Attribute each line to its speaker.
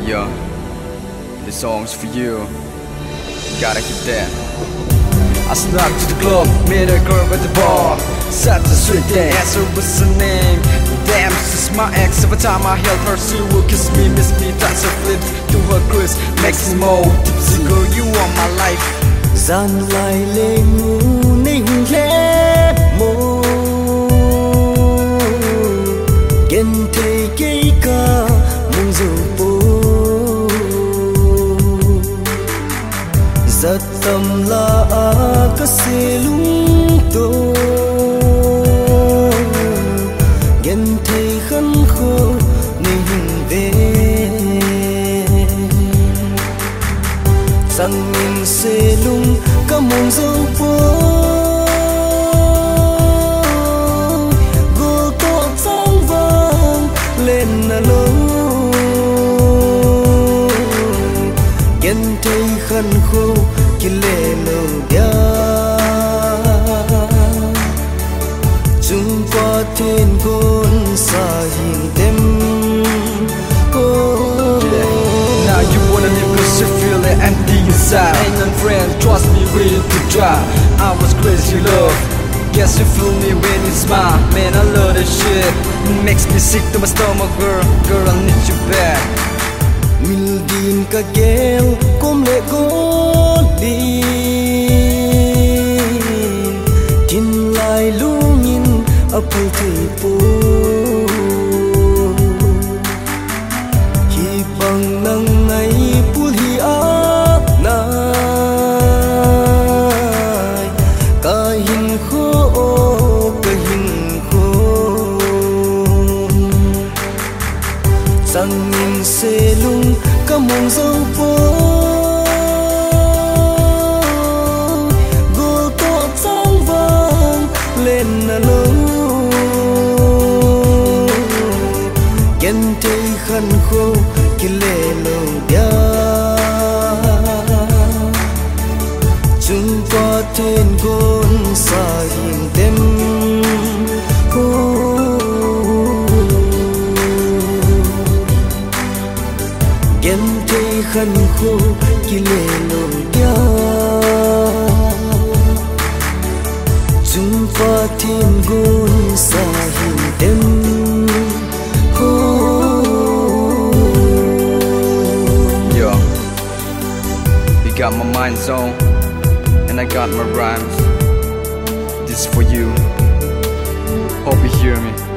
Speaker 1: Yo, this song's for you. Gotta keep that. I snuck to the club, met a girl at the bar. Such a sweet thing, asked her what's her name. Damn, she's my ex. Every time I held her, she would kiss me, miss me, touch her lips to her kiss, makes me more tipsy. Girl, you are my life.
Speaker 2: Gian lại lệ ngu ninh lẽ mô Gen thầy cây ca mong dù bố Giật tâm là ca xe lung tô Gen thầy khăn khô ninh về Sang mình xe lung ca mong dâu bố Gô tọa sáng vàng lên là lâu Gen thấy khăn khô kia lệ lâu đá Chúng qua thiên gôn xa hình tem
Speaker 1: Now you wanna live cause you feel it empty inside. Ain't none friend, trust me, ready to try. I was crazy love. Guess you feel me when you smile. Man, I love that shit. Makes me sick to my stomach, girl. Girl, I need you back.
Speaker 2: Mil din ka gel kom le go li Tin lai lungin apal thei po Hi bang nang nai pul hi a nai Ka hin kho ka hin kho Sang min se lung ca mong dâu bố Gô tọa sáng vàng lên là lâu Gen thấy khăn khô kia lệ lâu đá Chúng qua thiên gôn xa hình tem Gen thấy khăn khô kia lệ lâu đá Chúng qua thiên gôn xa hình tem
Speaker 1: Yo, you got my mind zone, and I got my rhymes. This is for you. Hope you hear me.